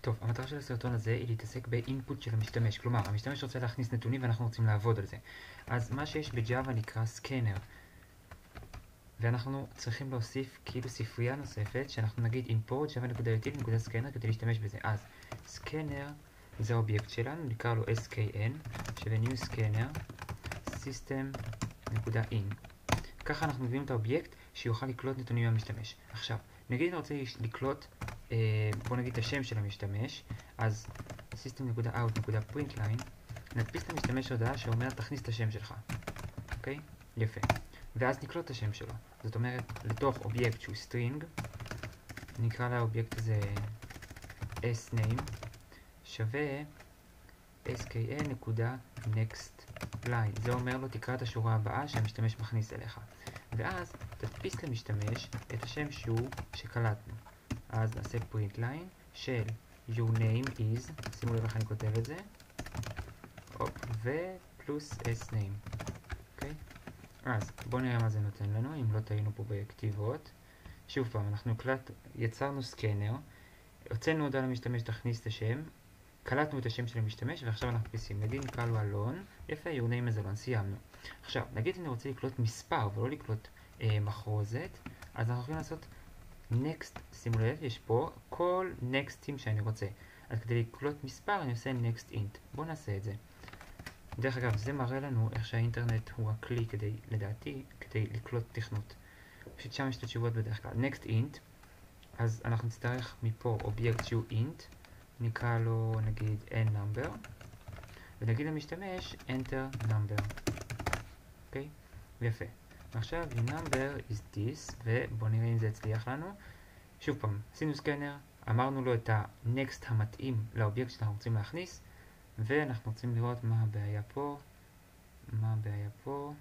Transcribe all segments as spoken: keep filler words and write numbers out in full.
טוב, המטרה של הסרטון הזה היא להתעסק באינפוט של המשתמש, כלומר, המשתמש רוצה להכניס נתונים ואנחנו רוצים לעבוד על זה. אז מה שיש בג'אווה נקרא סקנר, ואנחנו צריכים להוסיף כאילו ספרייה נוספת, שאנחנו נגיד import java.util.scanner כדי להשתמש בזה. אז סקנר זה האובייקט שלנו, נקרא לו אס קיי אן, שווה new scanner system.in. ככה אנחנו מביאים את האובייקט שיוכל לקלוט נתונים מהמשתמש. עכשיו, נגיד אני רוצה לקלוט, אה, בוא נגיד את השם של המשתמש, אז system.out.println, נדפיס למשתמש הודעה שאומרת תכניס את השם שלך. אוקיי? יפה. ואז נקלוט את השם שלו. זאת אומרת, לתוך אובייקט שהוא string, נקרא לאובייקט הזה sname, שווה skn.nextLine. זה אומר לו תקרא את השורה הבאה שהמשתמש מכניס אליך. ואז תדפיס למשתמש את השם שהוא שקלטנו. אז נעשה print line של your name is, שימו לב איך אני כותב את זה, ופלוס sname. אוקיי? אז בואו נראה מה זה נותן לנו, אם לא טעינו פה בכתיבות. שוב פעם, אנחנו קלט, יצרנו סקנר, הוצאנו הודעה למשתמש תכניס את השם, קלטנו את השם של המשתמש ועכשיו אנחנו מדפיסים. נגיד נקרא לו אלון, יפה, your name is אלון, סיימנו. עכשיו, נגיד אני רוצה לקלוט מספר ולא לקלוט אה, מחרוזת, אז אנחנו יכולים לעשות next, שימו לב, יש פה כל nextים שאני רוצה. אז כדי לקלוט מספר אני עושה next int. בואו נעשה את זה. דרך אגב, זה מראה לנו איך שהאינטרנט הוא הכלי כדי, לדעתי, כדי לקלוט תכנות. פשוט שם יש את התשובות בדרך כלל. next int, אז אנחנו נצטרך מפה אובייקט שהוא int, נקרא לו נגיד n number, ונגיד למשתמש enter number. אוקיי? ויפה. ועכשיו number is this, ובואו נראה אם זה הצליח לנו. שוב פעם, עשינו סקנר, אמרנו לו את ה-next המתאים לאובייקט שאנחנו רוצים להכניס, ואנחנו רוצים לראות מה הבעיה פה. מה הבעיה פה?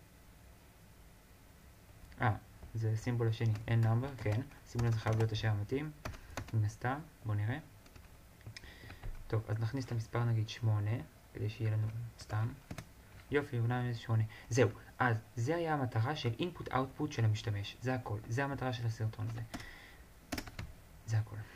אה, זה סימבול השני, n number, כן. סימבול הזה חייב להיות השם המתאים. מן הסתם, בואו נראה. טוב, אז נכניס את המספר נגיד שמונה, כדי שיהיה לנו סתם. יופי, אולי איזה שמונה. זהו, אז זה היה המטרה של input output של המשתמש. זה הכל. זה המטרה של הסרטון הזה. זה הכל.